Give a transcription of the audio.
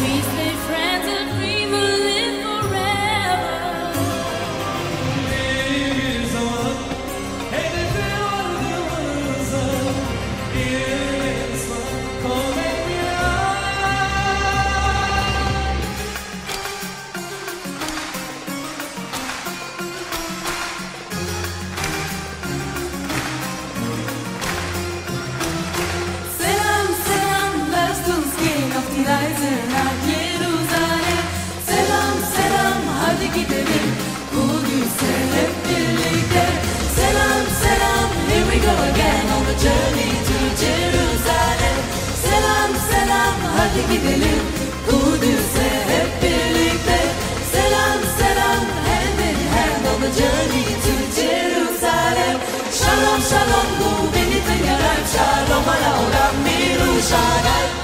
We stay friends and dream we'll live forever. Bir zaman hedefi ardımızın bir insan komedyen. Selam selam, lasst uns gehen auf die Reise nach Jerusalem. Selam selam, hadi gidelim Kudüs'e hep birlikte. Selam selam, here we go again on the journey to Jerusalem. Selam selam, hadi gidelim Kudüs'e hep birlikte. Selam selam, hand in hand on the journey to Jerusalem. Shalom shalom, gu beniteyaram, shalom ala olam Yerushalayim.